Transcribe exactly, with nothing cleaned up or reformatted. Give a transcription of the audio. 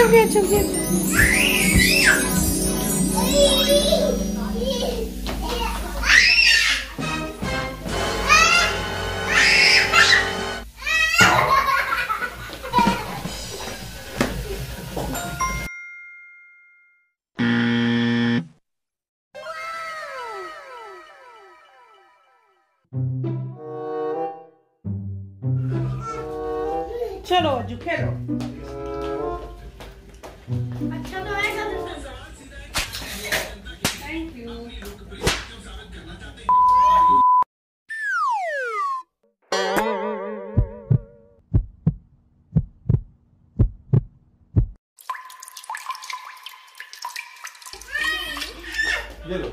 गया चुप गया चलो जो खेलो अच्छा तो आएगा थैंक यू ये लो